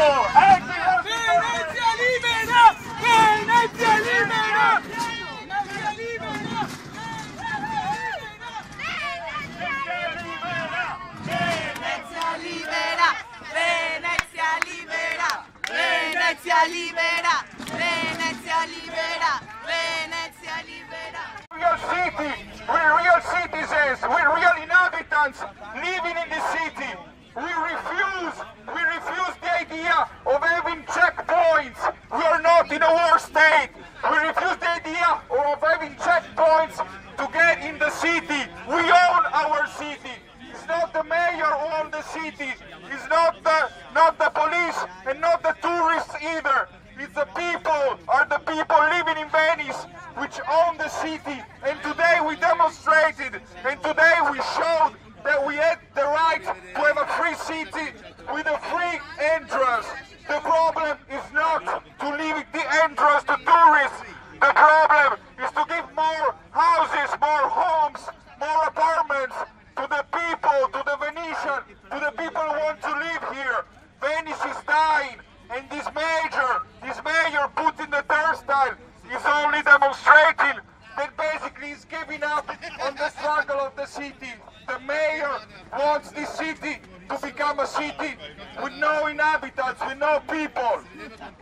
Venezia libera! Venezia libera! Venezia libera! Venezia libera! Venezia libera! Venezia libera! Venezia libera! Venezia libera! Real city, we're real citizens, we're real inhabitants living in the city. We refuse the idea of having checkpoints. We are not in a war state. We refuse the idea of having checkpoints to get in the city. We own our city. It's not the mayor who owns the city. It's not the police and not the tourists either. It's the people, are the people living in Venice, which own the city. And today we demonstrated, and today we showed that we had the right to have a free city with a free entrance. The problem is not to leave the entrance to tourists. The problem is to give more houses, more homes, more apartments to the people, to the Venetian, to the people who want to live here. Venice is dying, and this mayor putting the turnstile is only demonstrating that basically is giving up on the struggle of the city. The mayor wants this city to become a city with no inhabitants, with no people.